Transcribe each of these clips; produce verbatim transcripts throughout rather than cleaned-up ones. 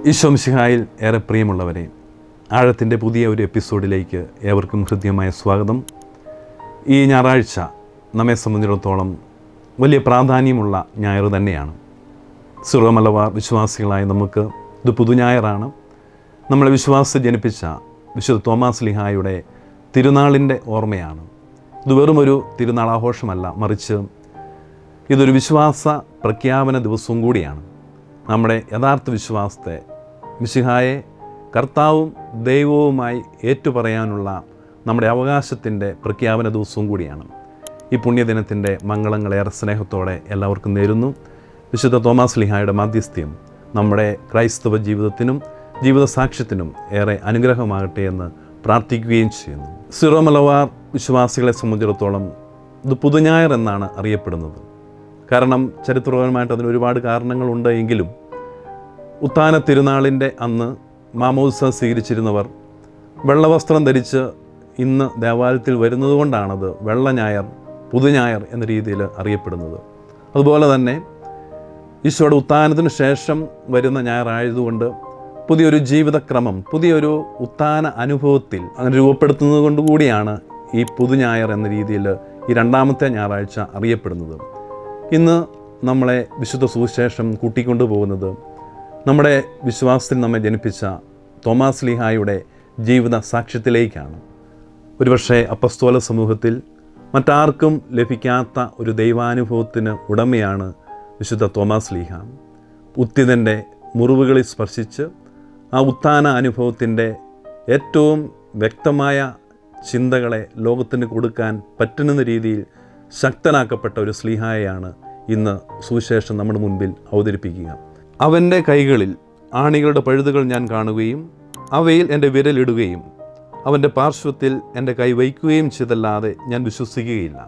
ഈശോ മിശിഹായിൽ ഏറെ പ്രിയമുള്ളവരെ, ആഴത്തിൻ്റെ പുതിയ ഒരു എപ്പിസോഡിലേക്ക് ഏവർക്കും ഹൃദ്യമായ സ്വാഗതം. ഈ ഞായറാഴ്ച നമ്മെ സംബന്ധിച്ചിടത്തോളം വലിയ പ്രാധാന്യമുള്ള ഞായർ തന്നെയാണ്. സിറോ മലബാർ വിശ്വാസികളായ നമുക്ക് ഇത് പുതുഞായറാണ്. നമ്മളെ വിശ്വാസം ജനിപ്പിച്ച വിശുദ്ധ തോമാസ് സ്ലീഹായുടെ തിരുനാളിൻ്റെ ഓർമ്മയാണ്. ഇത് വെറുമൊരു തിരുനാൾ ആഘോഷമല്ല, മറിച്ച് ഇതൊരു വിശ്വാസ പ്രഖ്യാപന ദിവസവും കൂടിയാണ്. നമ്മുടെ യഥാർത്ഥ വിശ്വാസത്തെ മിശിഹായെ കർത്താവും ദൈവവുമായി ഏറ്റുപറയാനുള്ള നമ്മുടെ അവകാശത്തിൻ്റെ പ്രഖ്യാപന ദിവസവും കൂടിയാണ്. ഈ പുണ്യദിനത്തിൻ്റെ മംഗളങ്ങളേറെ സ്നേഹത്തോടെ എല്ലാവർക്കും നേരുന്നു. വിശുദ്ധ തോമാസ് സ്ലീഹായുടെ മാധ്യസ്ഥ്യം നമ്മുടെ ക്രൈസ്തവ ജീവിതത്തിനും ജീവിത സാക്ഷ്യത്തിനും ഏറെ അനുഗ്രഹമാകട്ടെ എന്ന് പ്രാർത്ഥിക്കുകയും ചെയ്യുന്നു. സിറോ മലബാർ വിശ്വാസികളെ സംബന്ധിച്ചിടത്തോളം ഇത് പുതുഞായർ എന്നാണ് അറിയപ്പെടുന്നത്. കാരണം ചരിത്രപരമായിട്ട് അതിന് ഒരുപാട് കാരണങ്ങളുണ്ട്. എങ്കിലും ഉത്ഥാന തിരുനാളിൻ്റെ അന്ന് മാമോദിസ സ്വീകരിച്ചിരുന്നവർ വെള്ളവസ്ത്രം ധരിച്ച് ഇന്ന് ദേവാലയത്തിൽ വരുന്നത് കൊണ്ടാണത് വെള്ള ഞായർ, പുതുഞായർ എന്ന രീതിയിൽ അറിയപ്പെടുന്നത്. അതുപോലെ തന്നെ ഈശോയുടെ ഉത്ഥാനത്തിന് ശേഷം വരുന്ന ഞായറായതുകൊണ്ട് പുതിയൊരു ജീവിതക്രമം, പുതിയൊരു ഉത്ഥാന അനുഭവത്തിൽ അങ്ങനെ രൂപപ്പെടുത്തുന്നത് കൊണ്ടുകൂടിയാണ് ഈ പുതുഞായർ എന്ന രീതിയിൽ ഈ രണ്ടാമത്തെ ഞായറാഴ്ച അറിയപ്പെടുന്നത്. ഇന്ന് നമ്മളെ വിശുദ്ധ സുവിശേഷം കൂട്ടിക്കൊണ്ടുപോകുന്നത് നമ്മുടെ വിശ്വാസത്തിൽ നമ്മെ ജനിപ്പിച്ച തോമാസ് സ്ലീഹായുടെ ജീവിത സാക്ഷ്യത്തിലേക്കാണ്. ഒരുപക്ഷെ അപ്പസ്തോല സമൂഹത്തിൽ മറ്റാർക്കും ലഭിക്കാത്ത ഒരു ദൈവാനുഭവത്തിന് ഉടമയാണ് വിശുദ്ധ തോമാസ് സ്ലീഹ. ഉത്തിതൻ്റെ മുറിവുകളിൽ സ്പർശിച്ച് ആ ഉത്ഥാന അനുഭവത്തിൻ്റെ ഏറ്റവും വ്യക്തമായ ചിന്തകളെ ലോകത്തിന് കൊടുക്കാൻ പറ്റുന്ന രീതിയിൽ ശക്തനാക്കപ്പെട്ട ഒരു സ്ലീഹായെയാണ് ഇന്ന് സുവിശേഷം നമ്മുടെ മുൻപിൽ അവതരിപ്പിക്കുക. അവൻ്റെ കൈകളിൽ ആണികളുടെ പഴുതുകൾ ഞാൻ കാണുകയും അവയിൽ എൻ്റെ വിരലിടുകയും അവൻ്റെ പാർശ്വത്തിൽ എൻ്റെ കൈ വയ്ക്കുകയും ചെയ്തല്ലാതെ ഞാൻ വിശ്വസിക്കുകയില്ല.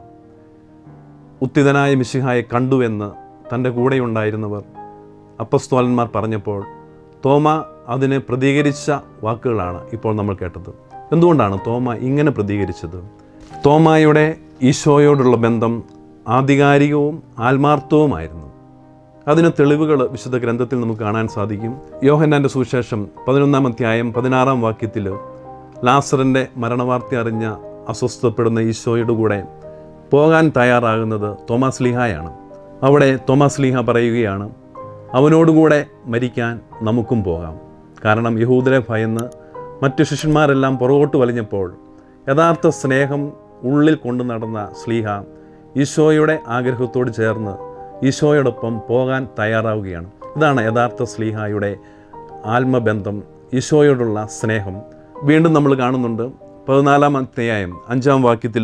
ഉത്തിതനായ മിശിഹായെ കണ്ടുവെന്ന് തൻ്റെ കൂടെയുണ്ടായിരുന്നവർ അപ്പസ്തോലന്മാർ പറഞ്ഞപ്പോൾ തോമ അതിനെ പ്രതികരിച്ച വാക്കുകളാണ് ഇപ്പോൾ നമ്മൾ കേട്ടത്. എന്തുകൊണ്ടാണ് തോമ ഇങ്ങനെ പ്രതികരിച്ചത്? തോമായുടെ ഈശോയോടുള്ള ബന്ധം ആധികാരികവും ആത്മാർത്ഥവുമായിരുന്നു. അതിന് തെളിവുകൾ വിശുദ്ധ ഗ്രന്ഥത്തിൽ നമുക്ക് കാണാൻ സാധിക്കും. യോഹന്നാൻ്റെ സുവിശേഷം പതിനൊന്നാം അധ്യായം പതിനാറാം വാക്യത്തിൽ ലാസറിൻ്റെ മരണവാർത്ത അറിഞ്ഞ അസ്വസ്ഥപ്പെടുന്ന ഈശോയുടെ കൂടെ പോകാൻ തയ്യാറാകുന്നത് തോമാസ് സ്ലീഹായാണ്. അവിടെ തോമാസ് സ്ലീഹ പറയുകയാണ്, അവനോടുകൂടെ മരിക്കാൻ നമുക്കും പോകാം. കാരണം യഹൂദരെ ഭയന്ന് മറ്റു ശിഷ്യന്മാരെല്ലാം പുറകോട്ട് വലിഞ്ഞപ്പോൾ യഥാർത്ഥ സ്നേഹം ഉള്ളിൽ കൊണ്ടു നടന്ന സ്ലീഹ ഈശോയുടെ ആഗ്രഹത്തോട് ചേർന്ന് ഈശോയോടൊപ്പം പോകാൻ തയ്യാറാവുകയാണ്. ഇതാണ് യഥാർത്ഥ സ്ലീഹായുടെ ആത്മബന്ധം, ഈശോയോടുള്ള സ്നേഹം. വീണ്ടും നമ്മൾ കാണുന്നുണ്ട് പതിനാലാം അധ്യായം അഞ്ചാം വാക്യത്തിൽ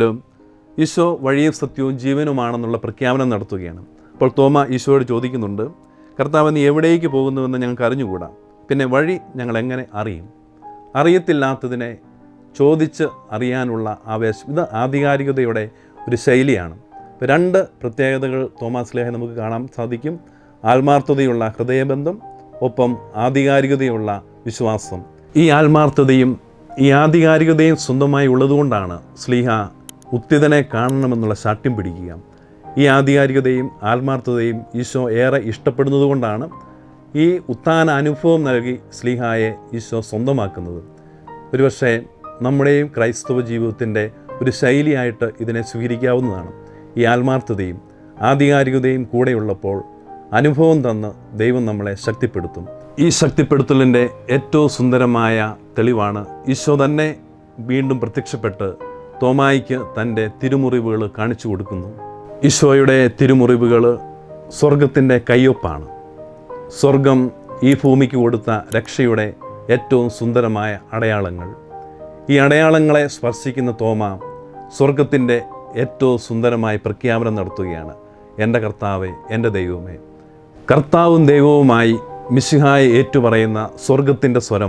ഈശോ വഴിയും സത്യവും ജീവനുമാണെന്നുള്ള പ്രഖ്യാപനം നടത്തുകയാണ്. അപ്പോൾ തോമ ഈശോയോട് ചോദിക്കുന്നുണ്ട്, കർത്താവ് നീ എവിടേക്ക് പോകുന്നുവെന്ന് ഞങ്ങൾക്ക് അറിഞ്ഞുകൂടാ, പിന്നെ വഴി ഞങ്ങൾ എങ്ങനെ അറിയും? അറിയത്തില്ലാത്തതിനെ ചോദിച്ച് അറിയാനുള്ള ആവേശം, ഇത് ആധികാരികതയുടെ ഒരു ശൈലിയാണ്. രണ്ട് പ്രത്യേകതകൾ തോമാസ് സ്ലീഹ നമുക്ക് കാണാൻ സാധിക്കും. ആത്മാർത്ഥതയുള്ള ഹൃദയബന്ധം, ഒപ്പം ആധികാരികതയുള്ള വിശ്വാസം. ഈ ആത്മാർത്ഥതയും ഈ ആധികാരികതയും സ്വന്തമായി ഉള്ളതുകൊണ്ടാണ് സ്ലീഹ ഉത്തിതനെ കാണണമെന്നുള്ള ശാഠ്യം പിടിക്കുക. ഈ ആധികാരികതയും ആത്മാർത്ഥതയും ഈശോ ഏറെ ഇഷ്ടപ്പെടുന്നതുകൊണ്ടാണ് ഈ ഉത്ഥാന അനുഭവം നൽകി സ്ലീഹായെ ഈശോ സ്വന്തമാക്കുന്നത്. ഒരുപക്ഷെ നമ്മുടെയും ക്രൈസ്തവ ജീവിതത്തിൻ്റെ ഒരു ശൈലിയായിട്ട് ഇതിനെ സ്വീകരിക്കാവുന്നതാണ്. ഈ ആത്മാർത്ഥതയും ആധികാരികതയും കൂടെയുള്ളപ്പോൾ അനുഭവം തന്ന് ദൈവം നമ്മളെ ശക്തിപ്പെടുത്തും. ഈ ശക്തിപ്പെടുത്തലിൻ്റെ ഏറ്റവും സുന്ദരമായ തെളിവാണ് ഈശോ തന്നെ വീണ്ടും പ്രത്യക്ഷപ്പെട്ട് തോമായിക്ക് തൻ്റെ തിരുമുറിവുകൾ കാണിച്ചു കൊടുക്കുന്നു. ഈശോയുടെ തിരുമുറിവുകൾ സ്വർഗത്തിൻ്റെ കയ്യൊപ്പാണ്. സ്വർഗം ഈ ഭൂമിക്ക് കൊടുത്ത രക്ഷയുടെ ഏറ്റവും സുന്ദരമായ അടയാളങ്ങൾ. ഈ അടയാളങ്ങളെ സ്പർശിക്കുന്ന തോമ സ്വർഗത്തിൻ്റെ ഏറ്റവും സുന്ദരമായ പ്രഖ്യാപനം നടത്തുകയാണ്, എൻ്റെ കർത്താവേ, എൻ്റെ ദൈവമേ. കർത്താവും ദൈവവുമായി മിശിഹായെ ഏറ്റുപറയുന്ന സ്വർഗത്തിൻ്റെ സ്വരം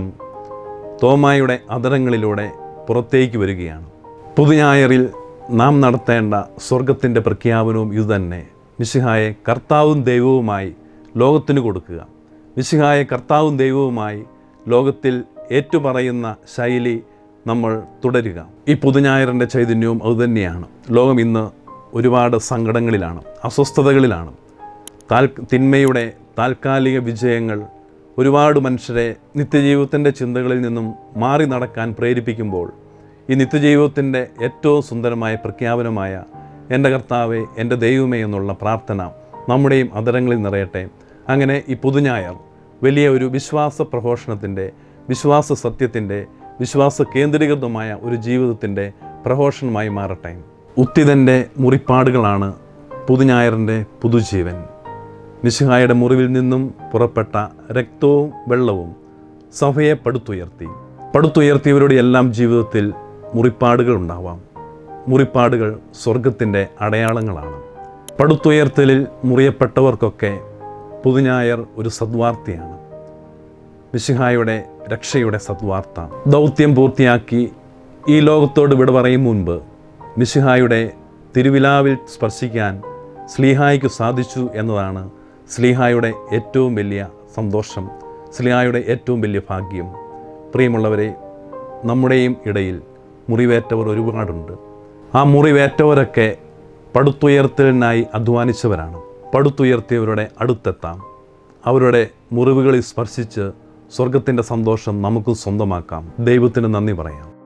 തോമായുടെ അധരങ്ങളിലൂടെ പുറത്തേക്ക് വരികയാണ്. പുതുഞായറിൽ നാം നടത്തേണ്ട സ്വർഗത്തിൻ്റെ പ്രഖ്യാപനവും ഇതുതന്നെ. മിശിഹായെ കർത്താവും ദൈവവുമായി ലോകത്തിന് കൊടുക്കുക. മിശിഹായെ കർത്താവും ദൈവവുമായി ലോകത്തിൽ ഏറ്റുപറയുന്ന ശൈലി നമ്മൾ തുടരുക. ഈ പുതുഞായറിൻ്റെ ചൈതന്യവും അതുതന്നെയാണ്. ലോകം ഇന്ന് ഒരുപാട് സങ്കടങ്ങളിലാണ്, അസ്വസ്ഥതകളിലാണ്. താൽ തിന്മയുടെ താൽക്കാലിക വിജയങ്ങൾ ഒരുപാട് മനുഷ്യരെ നിത്യജീവിതത്തിൻ്റെ ചിന്തകളിൽ നിന്നും മാറി നടക്കാൻ പ്രേരിപ്പിക്കുമ്പോൾ ഈ നിത്യജീവിതത്തിൻ്റെ ഏറ്റവും സുന്ദരമായ പ്രഖ്യാപനമായ എൻ്റെ കർത്താവേ, എൻ്റെ ദൈവമേ എന്നുള്ള പ്രാർത്ഥന നമ്മുടെയും അധരങ്ങളിൽ നിറയട്ടെ. അങ്ങനെ ഈ പുതുഞായർ വലിയ ഒരു വിശ്വാസ പ്രഘോഷണത്തിൻ്റെ, വിശ്വാസ സത്യത്തിൻ്റെ, വിശ്വാസ കേന്ദ്രീകൃതമായ ഒരു ജീവിതത്തിൻ്റെ പ്രഘോഷണമായി മാറട്ടെ. ഉത്തിതൻ്റെ മുറിപ്പാടുകളാണ് പുതുഞായറിൻ്റെ പുതുജീവൻ. മിശിഹായുടെ മുറിവിൽ നിന്നും പുറപ്പെട്ട രക്തവും വെള്ളവും സഭയെ പടുത്തുയർത്തി. പടുത്തുയർത്തിയവരുടെ എല്ലാം ജീവിതത്തിൽ മുറിപ്പാടുകൾ ഉണ്ടാവാം. മുറിപ്പാടുകൾ സ്വർഗത്തിൻ്റെ അടയാളങ്ങളാണ്. പടുത്തുയർത്തലിൽ മുറിയപ്പെട്ടവർക്കൊക്കെ പുതുഞായർ ഒരു സദ്വാർത്തയാണ്. മിശിഹായുടെ രക്ഷയുടെ സദ്വാർത്ത. ദൗത്യം പൂർത്തിയാക്കി ഈ ലോകത്തോട് വിട പറയും മുൻപ് മിശിഹായുടെ തിരുവിലാവിൽ സ്പർശിക്കാൻ സ്ലീഹായ്ക്ക് സാധിച്ചു എന്നതാണ് സ്ലീഹായുടെ ഏറ്റവും വലിയ സന്തോഷം, സ്ലീഹായുടെ ഏറ്റവും വലിയ ഭാഗ്യം. പ്രിയമുള്ളവരെ, നമ്മുടെയും ഇടയിൽ മുറിവേറ്റവർ ഒരുപാടുണ്ട്. ആ മുറിവേറ്റവരൊക്കെ പടുത്തുയർത്തലിനായി അധ്വാനിച്ചവരാണ്. പടുത്തുയർത്തിയവരുടെ അടുത്തെത്താം. അവരുടെ മുറിവുകളിൽ സ്പർശിച്ച് സ്വർഗത്തിൻ്റെ സന്തോഷം നമുക്ക് സ്വന്തമാക്കാം. ദൈവത്തിന് നന്ദി പറയാം.